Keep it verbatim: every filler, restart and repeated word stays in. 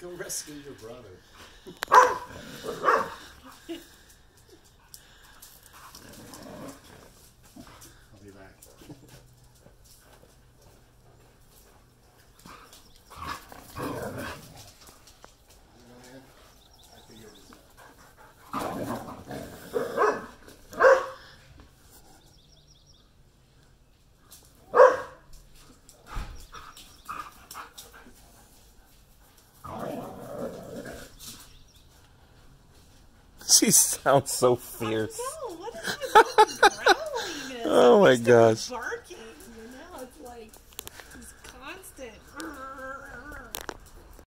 Go rescue your brother. I'll be back. She sounds so fierce. Oh, no, what is she growling? Oh my gosh.